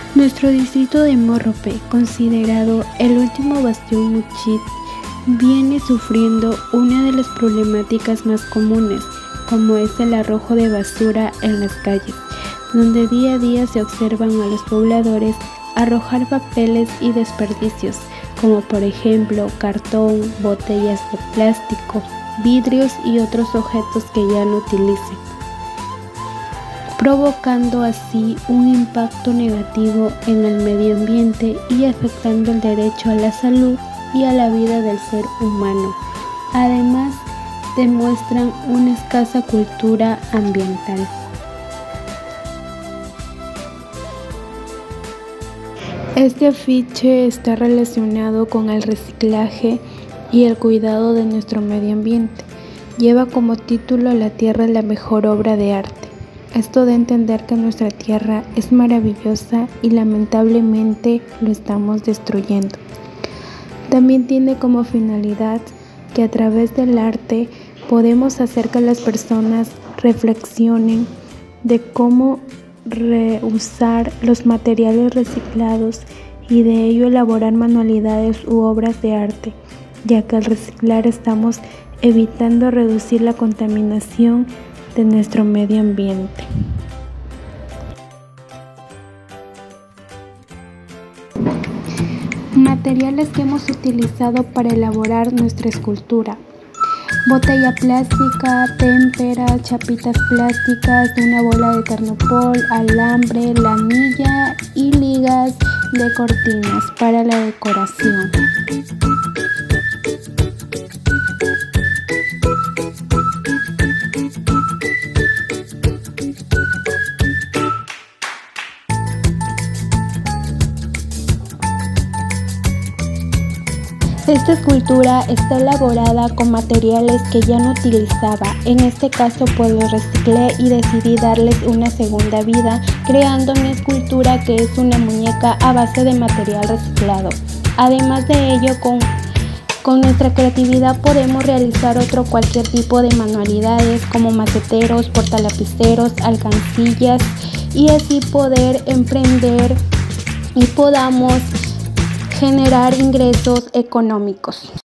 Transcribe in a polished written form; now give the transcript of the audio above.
Nuestro distrito de Morropé, considerado el último bastión Muchit, viene sufriendo una de las problemáticas más comunes, como es el arrojo de basura en las calles, donde día a día se observan a los pobladores arrojar papeles y desperdicios, como por ejemplo cartón, botellas de plástico, vidrios y otros objetos que ya no utilicen, provocando así un impacto negativo en el medio ambiente y afectando el derecho a la salud y a la vida del ser humano. Además, demuestran una escasa cultura ambiental. Este afiche está relacionado con el reciclaje y el cuidado de nuestro medio ambiente. Lleva como título "La tierra es la mejor obra de arte". Esto da a entender que nuestra tierra es maravillosa y lamentablemente lo estamos destruyendo. También tiene como finalidad que a través del arte podemos hacer que las personas reflexionen de cómo reusar los materiales reciclados y de ello elaborar manualidades u obras de arte, ya que al reciclar estamos evitando reducir la contaminación de nuestro medio ambiente. Materiales que hemos utilizado para elaborar nuestra escultura: botella plástica, témpera, chapitas plásticas, una bola de Thermopol, alambre, lanilla y ligas de cortinas para la decoración. Esta escultura está elaborada con materiales que ya no utilizaba. En este caso pues los reciclé y decidí darles una segunda vida, creando mi escultura, que es una muñeca a base de material reciclado. Además de ello, con nuestra creatividad podemos realizar cualquier tipo de manualidades como maceteros, portalapiceros, alcancillas, y así poder emprender y podamos generar ingresos económicos.